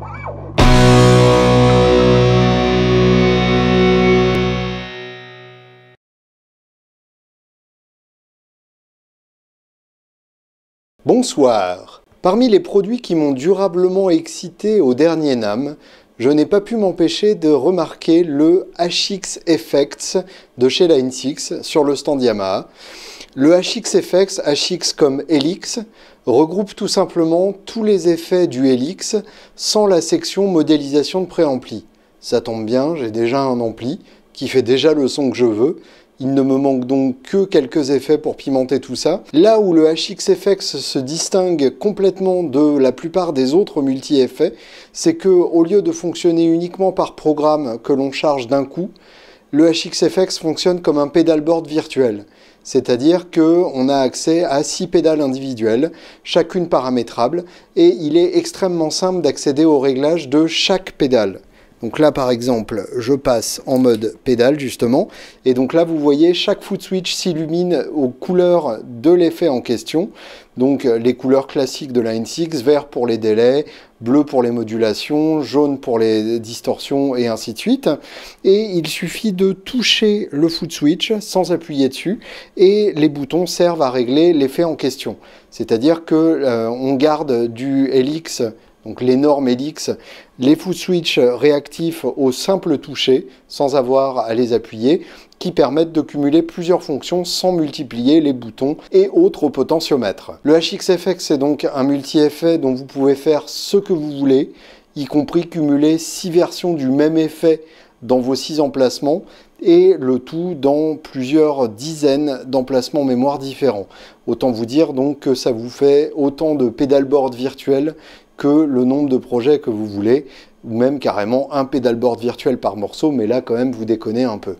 Bonsoir. Parmi les produits qui m'ont durablement excité au dernier NAMM, je n'ai pas pu m'empêcher de remarquer le HX Effects de chez Line 6 sur le stand Yamaha. Le HX Effects, HX comme Helix, regroupe tout simplement tous les effets du Helix sans la section modélisation de préampli. Ça tombe bien, j'ai déjà un ampli qui fait déjà le son que je veux. Il ne me manque donc que quelques effets pour pimenter tout ça. Là où le HX Effects se distingue complètement de la plupart des autres multi-effets, c'est que au lieu de fonctionner uniquement par programme que l'on charge d'un coup, le HX Effects fonctionne comme un pédalboard virtuel. C'est-à-dire qu'on a accès à 6 pédales individuelles, chacune paramétrable, et il est extrêmement simple d'accéder aux réglages de chaque pédale. Donc là, par exemple, je passe en mode pédale, justement. Et donc là, vous voyez, chaque foot switch s'illumine aux couleurs de l'effet en question. Donc les couleurs classiques de Line 6, vert pour les délais, bleu pour les modulations, jaune pour les distorsions, et ainsi de suite. Et il suffit de toucher le foot switch sans appuyer dessus. Et les boutons servent à régler l'effet en question. C'est-à-dire qu'on garde du Helix, donc l'énorme Helix, les foot switch réactifs au simple toucher, sans avoir à les appuyer, qui permettent de cumuler plusieurs fonctions sans multiplier les boutons et autres au potentiomètre. Le HXFX, c'est donc un multi-effet dont vous pouvez faire ce que vous voulez, y compris cumuler 6 versions du même effet dans vos 6 emplacements, et le tout dans plusieurs dizaines d'emplacements mémoire différents. Autant vous dire donc que ça vous fait autant de pédalboard virtuel que le nombre de projets que vous voulez, ou même carrément un pédalboard virtuel par morceau, mais là quand même vous déconnez un peu.